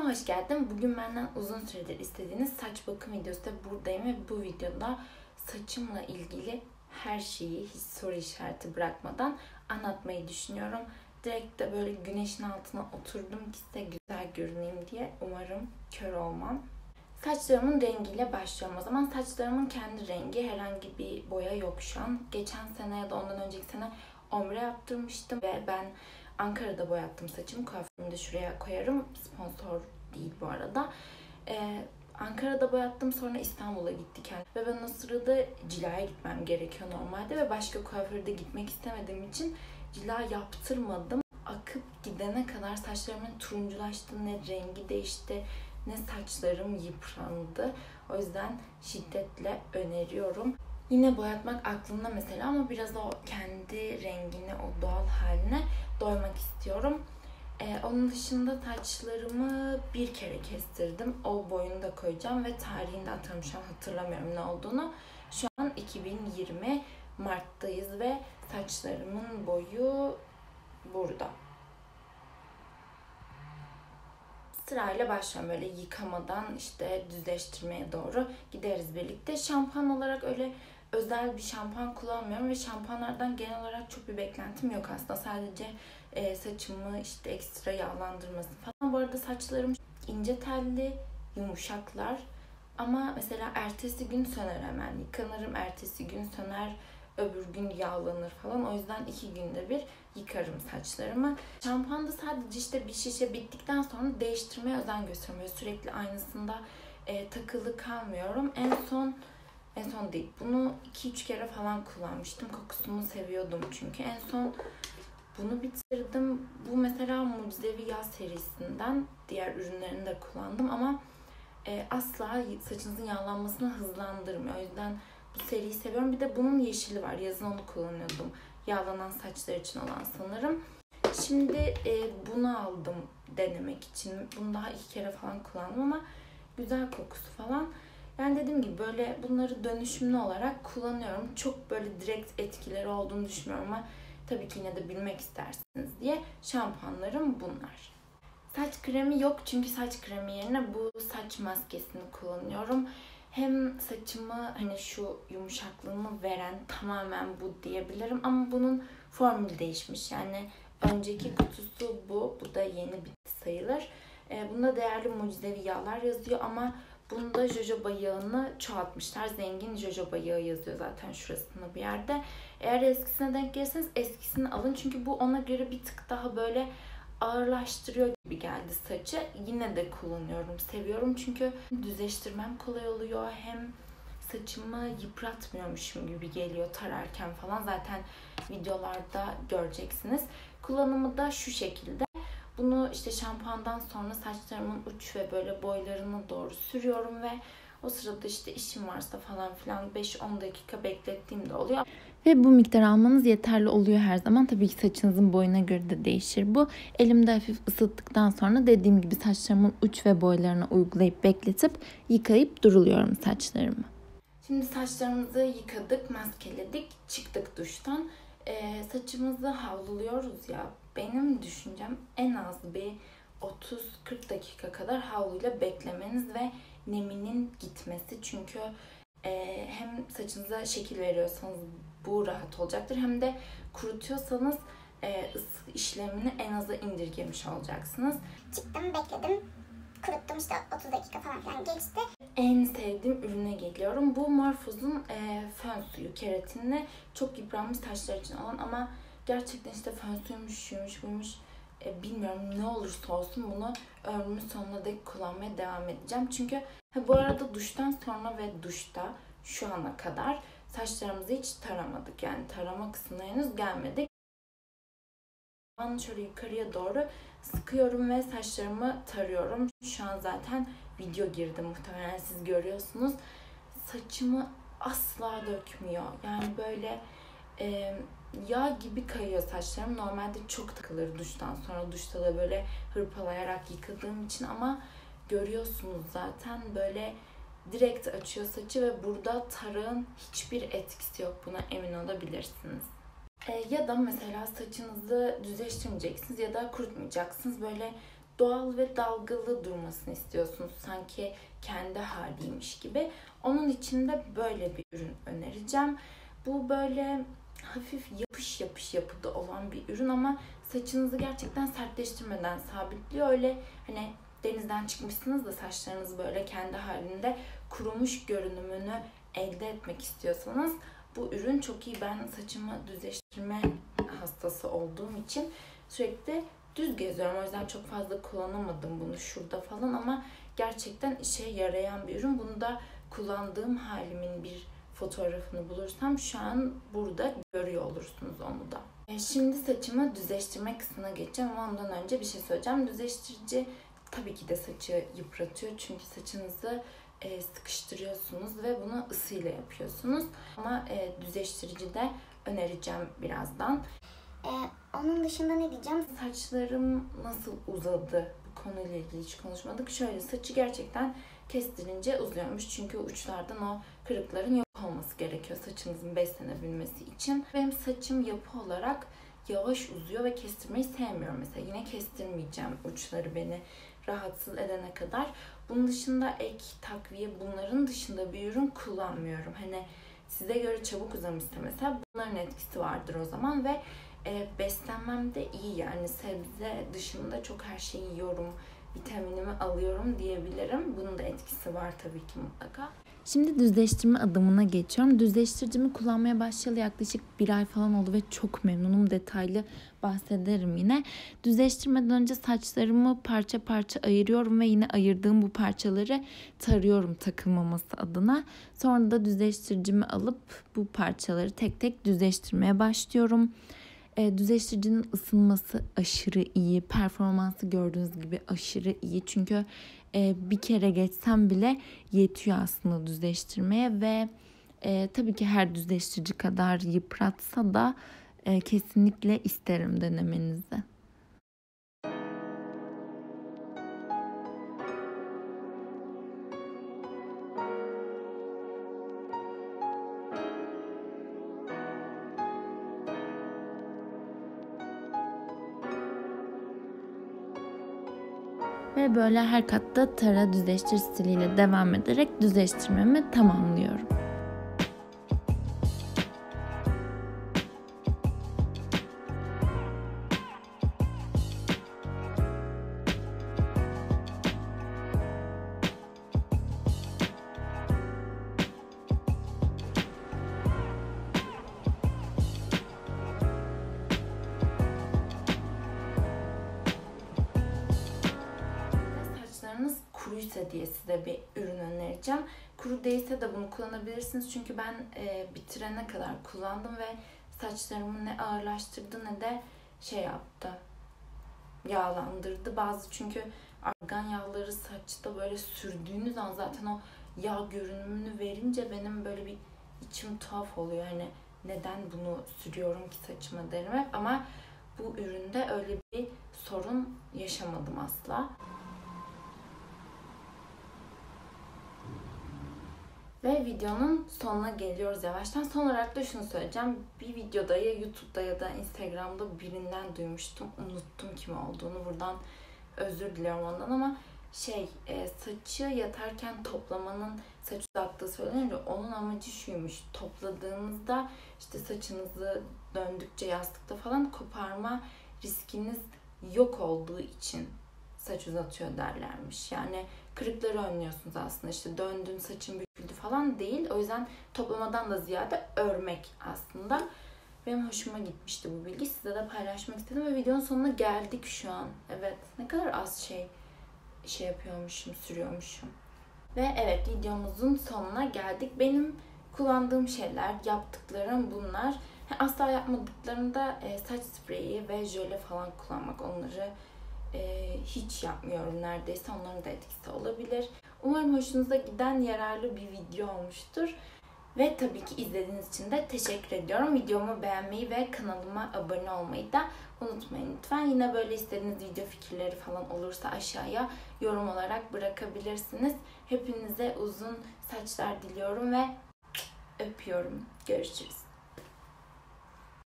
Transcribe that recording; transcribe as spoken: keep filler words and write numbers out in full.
hoş geldin. Bugün benden uzun süredir istediğiniz saç bakım videosu da buradayım ve bu videoda saçımla ilgili her şeyi hiç soru işareti bırakmadan anlatmayı düşünüyorum. Direkt de böyle güneşin altına oturdum ki size güzel görüneyim diye. Umarım kör olmam. Saçlarımın rengiyle başlıyorum o zaman. Saçlarımın kendi rengi, herhangi bir boya yok şu an. Geçen sene ya da ondan önceki sene ombre yaptırmıştım ve ben Ankara'da boyattım saçımı. Kuaförümü de şuraya koyarım. Sponsor değil bu arada. Ee, Ankara'da boyattım, sonra İstanbul'a gittik. Ve ben o sırada cilaya gitmem gerekiyor normalde ve başka kuaförde gitmek istemediğim için cila yaptırmadım. Akıp gidene kadar saçlarımın turunculaştı, ne rengi değişti, ne saçlarım yıprandı. O yüzden şiddetle öneriyorum. Yine boyatmak aklımda mesela ama biraz o kendi rengine, o doğal haline doymak istiyorum. Ee, onun dışında saçlarımı bir kere kestirdim. O boyunu da koyacağım ve tarihini de atarım. Şu an hatırlamıyorum ne olduğunu. Şu an iki bin yirmi Mart'tayız ve saçlarımın boyu burada. Sırayla başlıyorum, böyle yıkamadan işte düzleştirmeye doğru gideriz birlikte. Şampuan olarak öyle özel bir şampuan kullanmıyorum ve şampuanlardan genel olarak çok bir beklentim yok aslında. Sadece e, saçımı işte ekstra yağlandırması falan. Bu arada saçlarım ince telli, yumuşaklar ama mesela ertesi gün söner hemen. Yıkanırım, ertesi gün söner, öbür gün yağlanır falan. O yüzden iki günde bir yıkarım saçlarımı. Şampuan da sadece işte bir şişe bittikten sonra değiştirmeye özen gösteriyorum. Böyle sürekli aynısında e, takılı kalmıyorum. En son en son değil. Bunu iki üç kere falan kullanmıştım. Kokusunu seviyordum çünkü. En son bunu bitirdim. Bu mesela Mucizevi Yağ serisinden. Diğer ürünlerini de kullandım ama e, asla saçınızın yağlanmasını hızlandırmıyor. O yüzden bu seriyi seviyorum. Bir de bunun yeşili var. Yazın onu kullanıyordum. Yağlanan saçlar için olan sanırım. Şimdi e, bunu aldım denemek için. Bunu daha iki kere falan kullandım ama güzel kokusu falan. Yani dediğim gibi böyle bunları dönüşümlü olarak kullanıyorum. Çok böyle direkt etkileri olduğunu düşünmüyorum ama tabii ki yine de bilmek istersiniz diye şampuanlarım bunlar. Saç kremi yok çünkü saç kremi yerine bu saç maskesini kullanıyorum. Hem saçımı hani şu yumuşaklığımı veren tamamen bu diyebilirim ama bunun formülü değişmiş. Yani önceki kutusu bu, bu da yeni bitti sayılır. Ee, bunda değerli mucizevi yağlar yazıyor ama bunda jojoba yağını çoğaltmışlar. Zengin jojoba yağı yazıyor zaten şurasında bir yerde. Eğer eskisine denk gelirseniz eskisini alın çünkü bu ona göre bir tık daha böyle ağırlaştırıyor gibi geldi saçı. Yine de kullanıyorum, seviyorum çünkü düzleştirmem kolay oluyor. Hem saçımı yıpratmıyormuşum gibi geliyor tararken falan. Zaten videolarda göreceksiniz. Kullanımı da şu şekilde. Bunu işte şampuandan sonra saçlarımın uç ve böyle boylarına doğru sürüyorum ve o sırada işte işim varsa falan filan beş on dakika beklettiğim de oluyor. Ve bu miktar almanız yeterli oluyor her zaman. Tabii ki saçınızın boyuna göre de değişir bu. Elimde hafif ısıttıktan sonra dediğim gibi saçlarımın uç ve boylarına uygulayıp bekletip yıkayıp duruluyorum saçlarımı. Şimdi saçlarımızı yıkadık, maskeledik, çıktık duştan. Ee, saçımızı havluluyoruz ya. Benim düşüncem en az bir otuz kırk dakika kadar havluyla beklemeniz ve neminin gitmesi. Çünkü e, hem saçınıza şekil veriyorsanız bu rahat olacaktır. Hem de kurutuyorsanız e, ısı işlemini en aza indirgemiş olacaksınız. Çıktım, bekledim. Kuruttum işte otuz dakika falan filan geçti. En sevdiğim ürüne geliyorum. Bu Morphose'un e, fön suyu keratinli. Çok yıpranmış saçlar için olan ama gerçekten işte fön suyumuş, şuymuş, buymuş. E, bilmiyorum, ne olursa olsun bunu ömrümün sonuna dek kullanmaya devam edeceğim. Çünkü ha, bu arada duştan sonra ve duşta şu ana kadar saçlarımızı hiç taramadık. Yani tarama kısmına henüz gelmedik. Ben şöyle yukarıya doğru sıkıyorum ve saçlarımı tarıyorum. Şu an zaten video girdi, muhtemelen siz görüyorsunuz. Saçımı asla dökmüyor. Yani böyle e, yağ gibi kayıyor saçlarım. Normalde çok takılır duştan sonra. Duşta da böyle hırpalayarak yıkadığım için ama görüyorsunuz zaten böyle direkt açıyor saçı ve burada tarağın hiçbir etkisi yok. Buna emin olabilirsiniz. E, ya da mesela saçınızı düzleştirmeyeceksiniz ya da kurutmayacaksınız. Böyle doğal ve dalgalı durmasını istiyorsunuz. Sanki kendi haliymiş gibi. Onun için de böyle bir ürün önereceğim. Bu böyle hafif yapış yapış yapıda olan bir ürün ama saçınızı gerçekten sertleştirmeden sabitliyor. Öyle hani denizden çıkmışsınız da saçlarınız böyle kendi halinde kurumuş görünümünü elde etmek istiyorsanız bu ürün çok iyi. Ben saçımı düzleştirme hastası olduğum için sürekli düz geziyorum. O yüzden çok fazla kullanamadım bunu şurada falan ama gerçekten işe yarayan bir ürün. Bunu da kullandığım halimin bir fotoğrafını bulursam şu an burada görüyor olursunuz onu da. Şimdi saçımı düzleştirme kısmına geçeceğim ama ondan önce bir şey söyleyeceğim. Düzleştirici tabii ki de saçı yıpratıyor çünkü saçınızı e, sıkıştırıyorsunuz ve bunu ısıyla yapıyorsunuz. Ama e, düzleştirici de önereceğim birazdan. Ee, onun dışında ne diyeceğim? Saçlarım nasıl uzadı? Bu konuyla ilgili hiç konuşmadık. Şöyle, saçı gerçekten kestirince uzuyormuş. Çünkü uçlardan o kırıkların yok olması gerekiyor saçınızın beslenebilmesi için. Benim saçım yapı olarak yavaş uzuyor ve kestirmeyi sevmiyorum mesela. Yine kestirmeyeceğim uçları beni rahatsız edene kadar. Bunun dışında ek, takviye, bunların dışında bir ürün kullanmıyorum. Hani size göre çabuk uzamışsa mesela bunların etkisi vardır o zaman ve e, beslenmem de iyi, yani sebze dışında çok her şeyi yiyorum, vitaminimi alıyorum diyebilirim. Bunun da etkisi var tabii ki mutlaka. Şimdi düzleştirme adımına geçiyorum. Düzleştiricimi kullanmaya başlayalı yaklaşık bir ay falan oldu ve çok memnunum. Detaylı bahsederim yine. Düzleştirmeden önce saçlarımı parça parça ayırıyorum ve yine ayırdığım bu parçaları tarıyorum takılmaması adına. Sonra da düzleştiricimi alıp bu parçaları tek tek düzleştirmeye başlıyorum. E, düzleştiricinin ısınması aşırı iyi. Performansı gördüğünüz gibi aşırı iyi. Çünkü e, bir kere geçsem bile yetiyor aslında düzleştirmeye ve e, tabii ki her düzleştirici kadar yıpratsa da e, kesinlikle isterim denemenizi. Ve böyle her katta tara düzleştir stiliyle devam ederek düzleştirmemi tamamlıyorum. Kuruysa diye size bir ürün önereceğim. Kuru değilse de bunu kullanabilirsiniz. Çünkü ben e, bitirene kadar kullandım ve saçlarımı ne ağırlaştırdı ne de şey yaptı, yağlandırdı. Bazı çünkü argan yağları saçta böyle sürdüğünüz an zaten o yağ görünümünü verince benim böyle bir içim tuhaf oluyor. Hani neden bunu sürüyorum ki saçıma derim hep. Ama bu üründe öyle bir sorun yaşamadım asla. Ve videonun sonuna geliyoruz yavaştan. Son olarak da şunu söyleyeceğim. Bir videoda ya YouTube'da ya da Instagram'da birinden duymuştum. Unuttum kim olduğunu. Buradan özür diliyorum ondan ama şey e, saçı yatarken toplamanın saç uzattığı söylenir. Onun amacı şuymuş. Topladığınızda işte saçınızı döndükçe yastıkta falan koparma riskiniz yok olduğu için saç uzatıyor derlermiş. Yani kırıkları önlüyorsunuz aslında. İşte döndün, saçın büküldü falan değil. O yüzden toplamadan da ziyade örmek aslında. Benim hoşuma gitmişti bu bilgi. Size de paylaşmak istedim ve videonun sonuna geldik şu an. Evet, ne kadar az şey şey yapıyormuşum, sürüyormuşum. Ve evet, videomuzun sonuna geldik. Benim kullandığım şeyler, yaptıklarım bunlar. Asla yapmadıklarımda e, saç spreyi ve jöle falan kullanmak. Onları e, hiç yapmıyorum neredeyse. Onların da etkisi olabilir. Umarım hoşunuza giden yararlı bir video olmuştur. Ve tabii ki izlediğiniz için de teşekkür ediyorum. Videomu beğenmeyi ve kanalıma abone olmayı da unutmayın lütfen. Yine böyle istediğiniz video fikirleri falan olursa aşağıya yorum olarak bırakabilirsiniz. Hepinize uzun saçlar diliyorum ve öpüyorum. Görüşürüz.